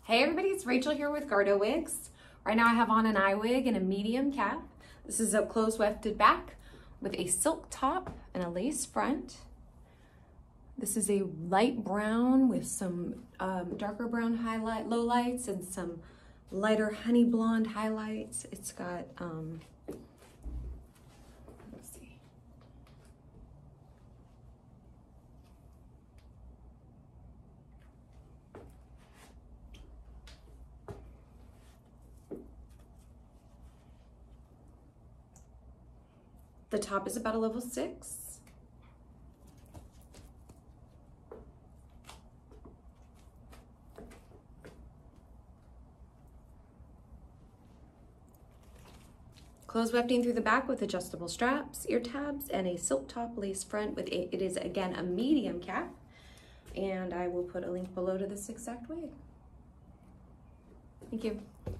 Hey everybody, it's Rachel here with Gardo Wigs. Right now I have on an Iwig and a medium cap. This is a closed wefted back with a silk top and a lace front. This is a light brown with some darker brown lowlights and some lighter honey blonde highlights. It's got, let's see. The top is about a level 6. Close wefting through the back with adjustable straps, ear tabs, and a silk top lace front with it is again a medium cap. And I will put a link below to this exact wig. Thank you.